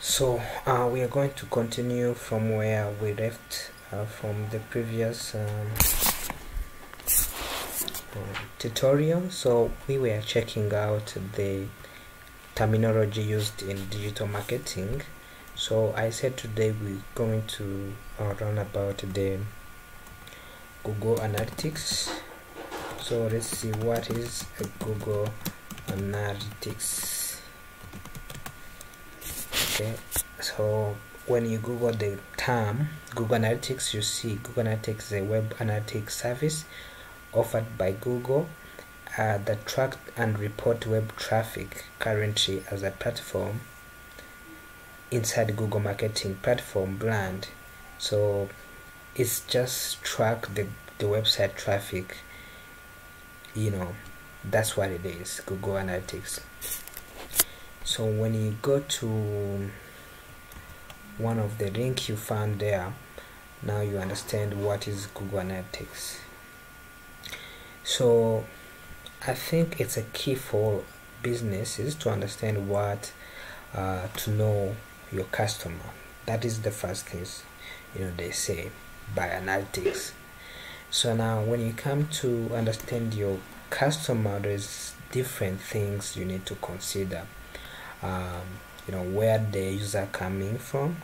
So we are going to continue from where we left from the previous tutorial. So we were checking out the terminology used in digital marketing. So I said today we're going to learn about the Google Analytics. So let's see what is a Google Analytics. Okay, so when you Google the term Google Analytics, you see Google Analytics is a web analytics service offered by Google that track and report web traffic currently as a platform inside Google Marketing Platform brand. So it's just track the website traffic, that's what it is, Google Analytics. So when you go to one of the link you found there, now you understand what is Google Analytics. So I think it's a key for businesses to understand what to know your customer. That is the first things they say by analytics. So now when you come to understand your customer, there's different things you need to consider. Where the user coming from,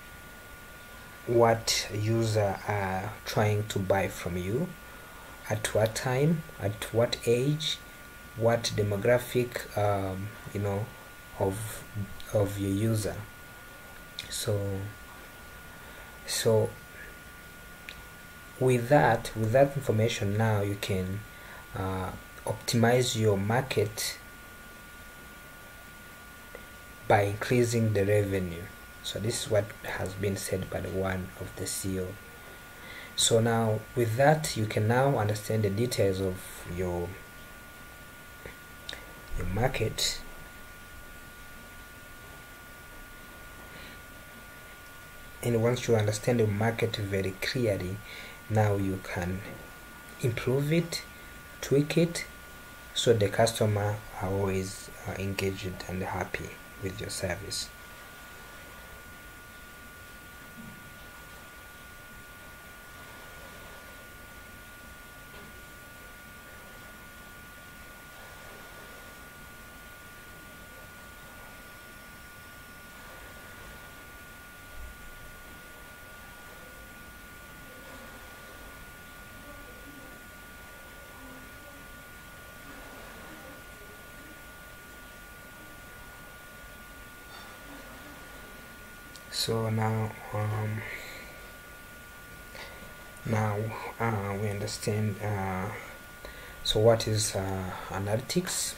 what user are trying to buy from you, at what time, at what age, what demographic of your user. So with that information, now you can optimize your market by increasing the revenue. So this is what has been said by one of the CEO. So now with that, you can now understand the details of your market. And once you understand the market very clearly, now you can improve it, tweak it, so the customer are always engaged and happy with your service. So now we understand. So what is analytics?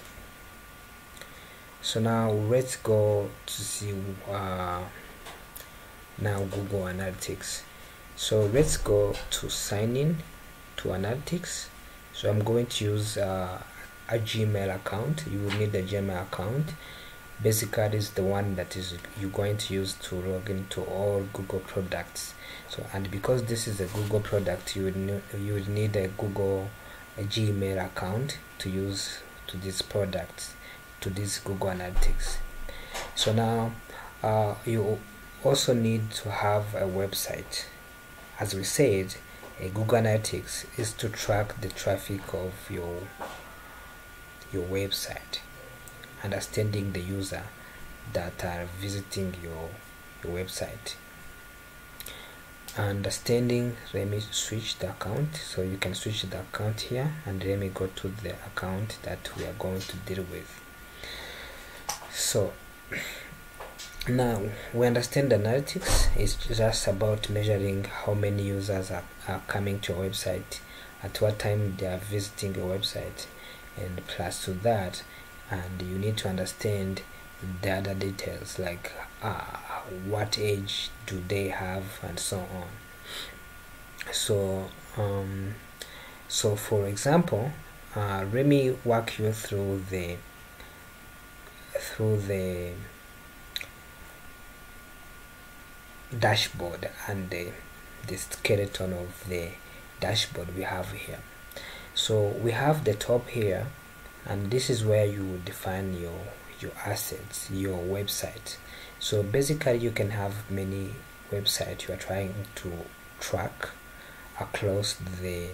So now let's go to see now Google Analytics. So let's go to sign in to Analytics. So I'm going to use a Gmail account. You will need a Gmail account. Basically is the one that is you're going to use to log into all Google products. So, and because this is a Google product, you would need a Gmail account to use to these products, to this Google Analytics. So now you also need to have a website. As we said, a Google Analytics is to track the traffic of your website, understanding the user that are visiting your website, understanding. Let me switch the account, so you can switch the account here, and let me go to the account that we are going to deal with. So now we understand analytics is just about measuring how many users are coming to your website, at what time they are visiting your website, and plus to that, and you need to understand the other details like what age do they have and so on. So so for example, let me walk you through the dashboard and the skeleton of the dashboard we have here. So we have the top here, and this is where you will define your assets, your website. So basically you can have many websites you are trying to track across the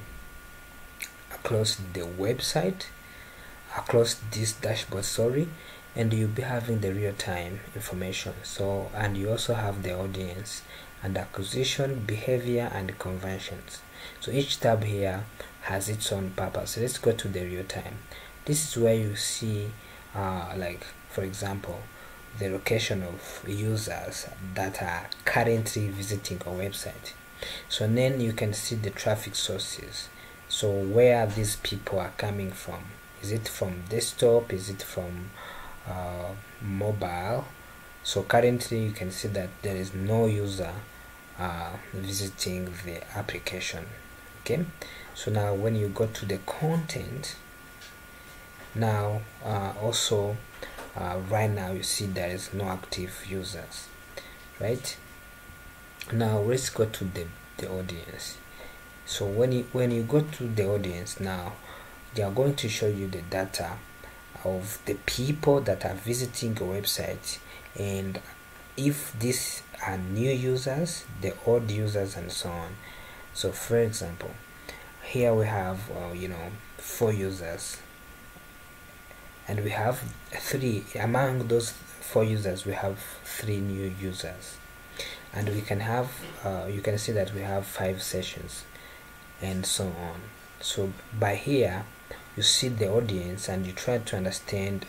website, across this dashboard, sorry, and you'll be having the real-time information. So, and you also have the audience and acquisition, behavior, and conversions. So each tab here has its own purpose. So let's go to the real-time. This is where you see like for example the location of users that are currently visiting a website. So then you can see the traffic sources, so where these people are coming from. Is it from desktop? Is it from mobile? So currently you can see that there is no user visiting the application. Okay, so now when you go to the content, now also right now you see there is no active users. Right now let's go to the audience. So when you go to the audience, now they are going to show you the data of the people that are visiting the website, and if these are new users, the old users, and so on. So for example, here we have 4 users, and we have 3 among those 4 users. We have 3 new users, and we can have you can see that we have 5 sessions and so on. So by here you see the audience, and you try to understand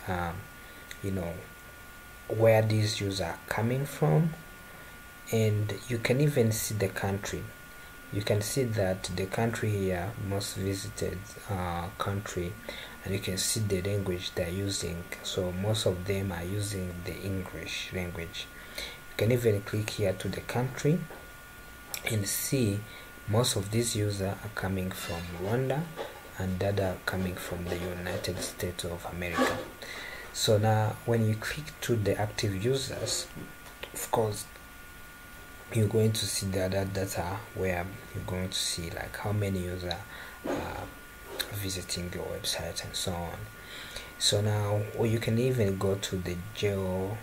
where these users are coming from, and you can even see the country. You can see that the country here, most visited country, and you can see the language they're using. So most of them are using the English language. You can even click here to the country and see most of these users are coming from Rwanda, and that are coming from the United States of America. So now when you click to the active users, of course you're going to see the other data, where you're going to see like how many users are visiting your website and so on. So now, or you can even go to the geo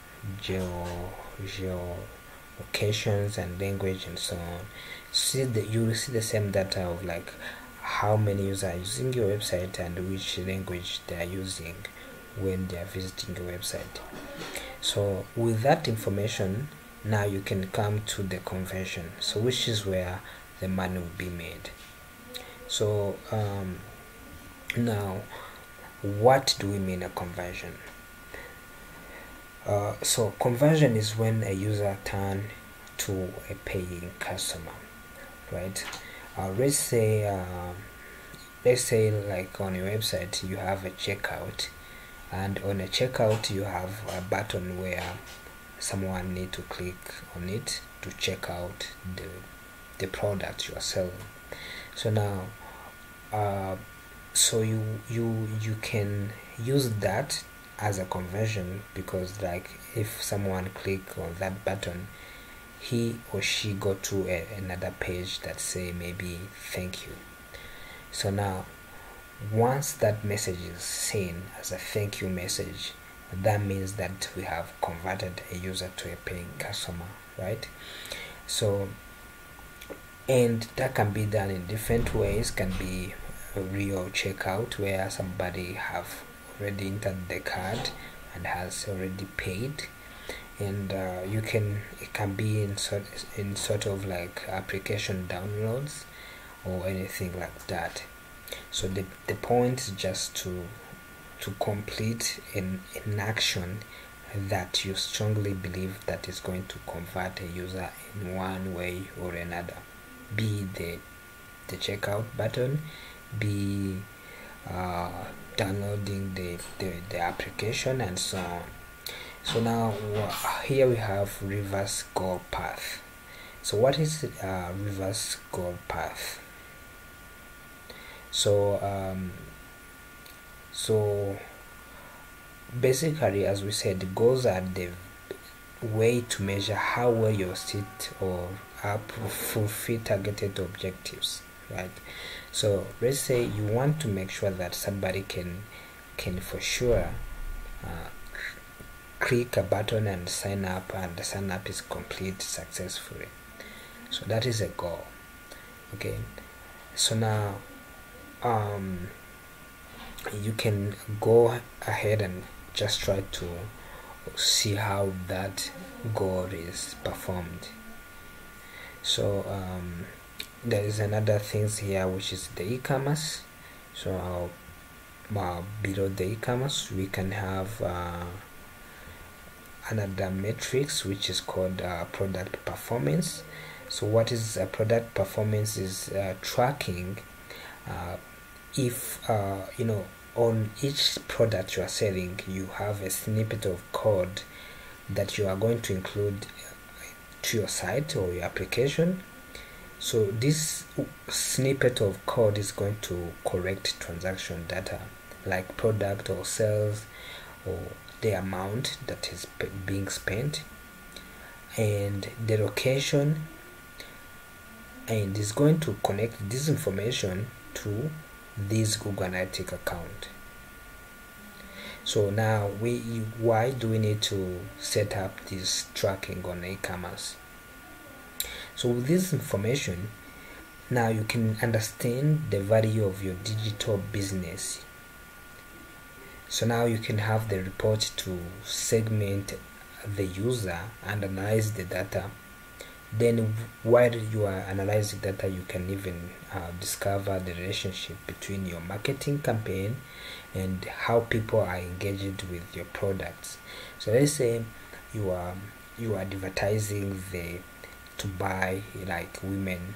locations and language and so on. See that you will see the same data of like how many users are using your website and which language they are using when they are visiting your website. So with that information, now you can come to the conversion, so which is where the money will be made. So now what do we mean a conversion? So conversion is when a user turn to a paying customer, right? Let's say like on your website you have a checkout, and on a checkout you have a button where someone need to click on it to check out the product you are selling. So now so you can use that as a conversion, because like if someone click on that button, he or she go to another page that say maybe thank you. So now once that message is seen as a thank you message, that means that we have converted a user to a paying customer, right? So, and that can be done in different ways. Can be a real checkout where somebody have already entered the card and has already paid, and it can be in sort of like application downloads or anything like that. So the point is just to complete an action that you strongly believe that is going to convert a user in one way or another, be the checkout button, be downloading the application, and so on. So now here we have reverse goal path. So what is reverse goal path? So basically, as we said, goals are the way to measure how well your site or app fulfill targeted objectives, right? So let's say you want to make sure that somebody can for sure click a button and sign up, and the sign up is complete successfully. So that is a goal. Okay, so now you can go ahead and just try to see how that goal is performed. So there is another things here, which is the e-commerce. So below the e-commerce we can have another matrix which is called product performance. So what is product performance is tracking if on each product you are selling, you have a snippet of code that you are going to include to your site or your application. So this snippet of code is going to correct transaction data like product or sales or the amount that is being spent and the location, and is going to connect this information to this Google Analytics account. So now why do we need to set up this tracking on e-commerce? So with this information, now you can understand the value of your digital business. So now you can have the report to segment the user and analyze the data. Then while you are analyzing data, you can even discover the relationship between your marketing campaign and how people are engaged with your products. So let's say you are advertising to buy like women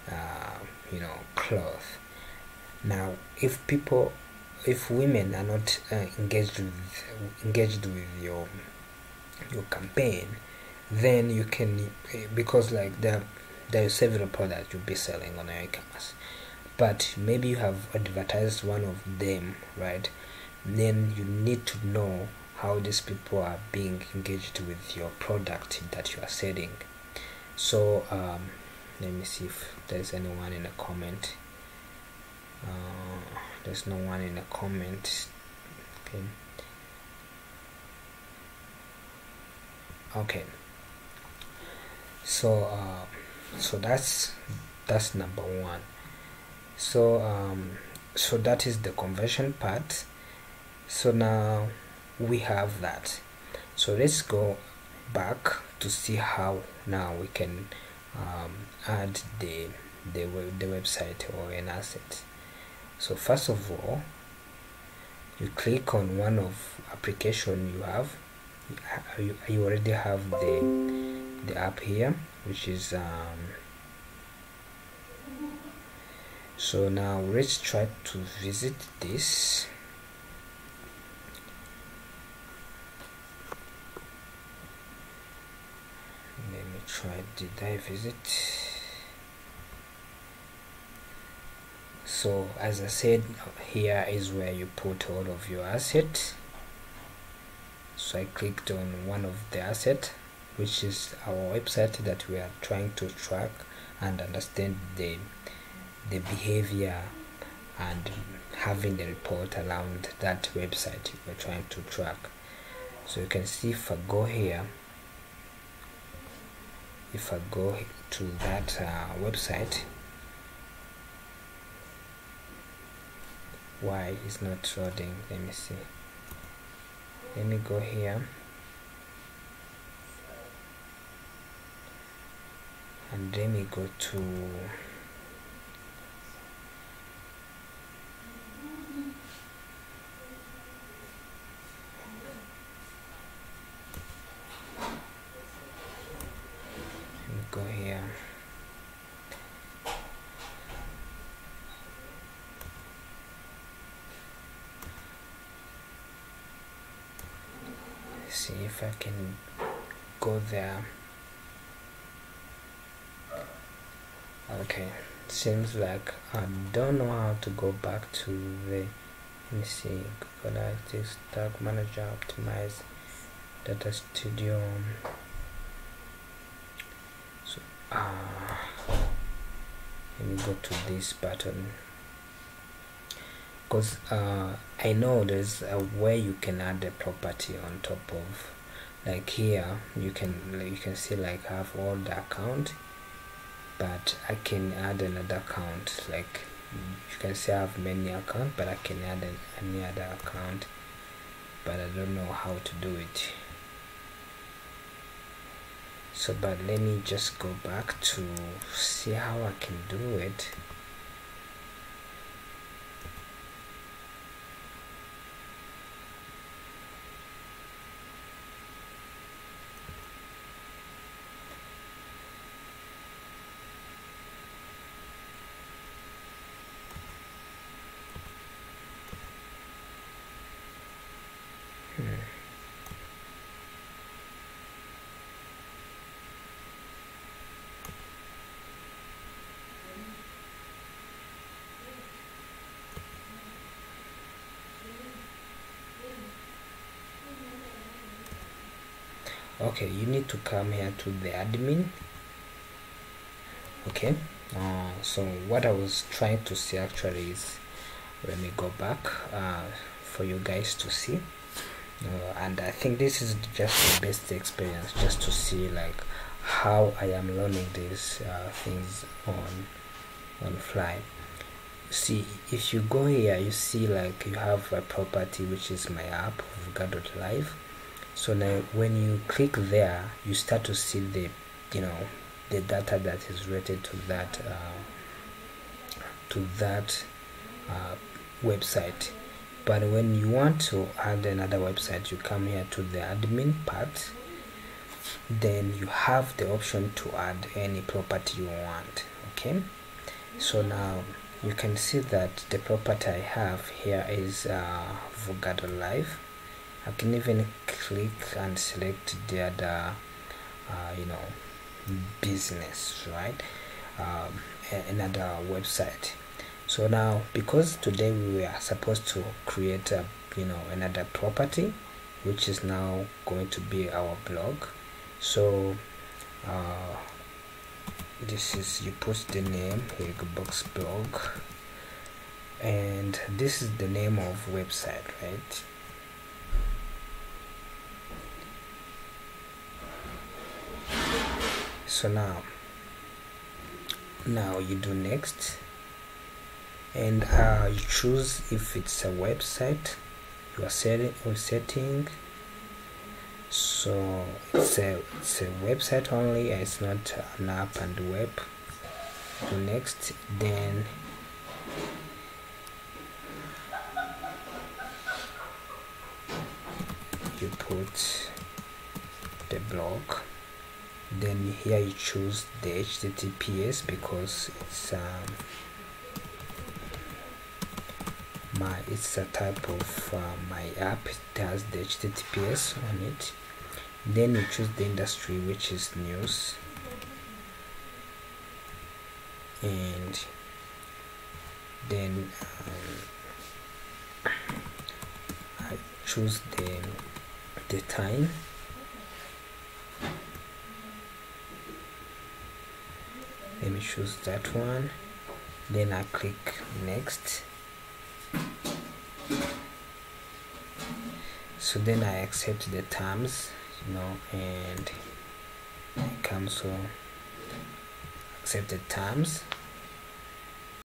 cloth. Now if women are not engaged with your campaign, then you can, because like there are several products you'll be selling on your e-commerce, but maybe you have advertised one of them, right? Then you need to know how these people are being engaged with your product that you are selling. So let me see if there's anyone in a comment. There's no one in a comment. Okay. So that's number one. So so that is the conversion part. So now we have that. So let's go back to see how now we can add the website or an asset. So first of all, you click on one of application you have. You already have the app here, which is so now let's try to visit this. Let me try. Did I visit? So as I said, here is where you put all of your assets. So I clicked on one of the assets, which is our website that we are trying to track and understand the behavior and having the report around that website we're trying to track. So you can see if I go here, if I go to that website, why is not loading? Let me see. Let me go here and let me go to here. See if I can go there. Okay, seems like I don't know how to go back to the, let me see, Google Analytics, Tag Manager, Optimize, Data Studio. So let me go to this button, because I know there's a way you can add a property on top of like here you can see like I have all the account, but I can add another account. Like you can see I have many accounts, but I can add any other account, but I don't know how to do it. So but let me just go back to see how I can do it. Okay, you need to come here to the admin. Okay, so what I was trying to see actually is, let me go back for you guys to see, and I think this is just the best experience, just to see like how I am learning these things on fly. See, if you go here, you see like you have a property which is my app Vuga.live. So now when you click there, you start to see the the data that is related to that website. But when you want to add another website, you come here to the admin part, then you have the option to add any property you want. Okay, so now you can see that the property I have here is Vuga.live. I can even click and select the other business, right? Another website. So now, because today we are supposed to create a another property, which is now going to be our blog. So this is, you put the name Box blog, and this is the name of website, right? So now you do next, and you choose if it's a website you are setting. So it's a website only, it's not an app and web. Do next, then you put the blog. Then here you choose the HTTPS because it's it's a type of my app. It has the HTTPS on it. Then you choose the industry, which is news, and then I choose the time. Let me choose that one, then I click next. So then I accept the terms, and I come, so accept the terms.